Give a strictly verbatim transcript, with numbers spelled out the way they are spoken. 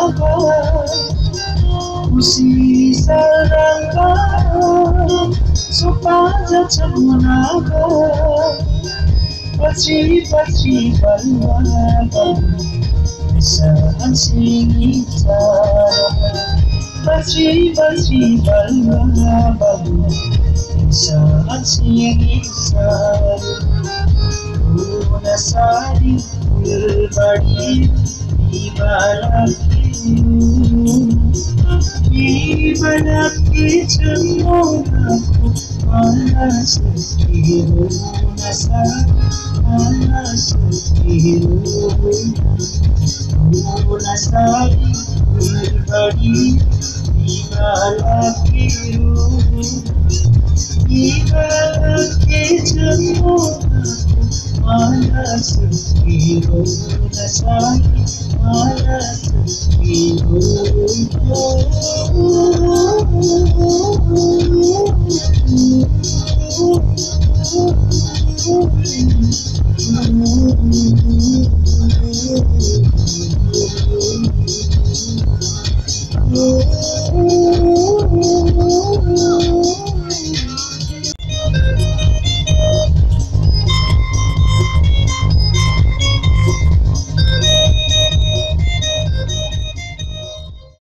खुसी सरंगा सुपाजा चमुनागा पछि पछि बलवा बलवा सहसिनी चारा पछि पछि बलवा बलवा सहसिनी चारा पूर्ण सारी फुलबड़ी दीवाना दीवाना के चमोना आना सकी पूर्ण सारी आना सकी पूर्ण सारी फुलबड़ी दीवाना के दीवाना के चमोना आना सकी पूर्ण सारी आना सकी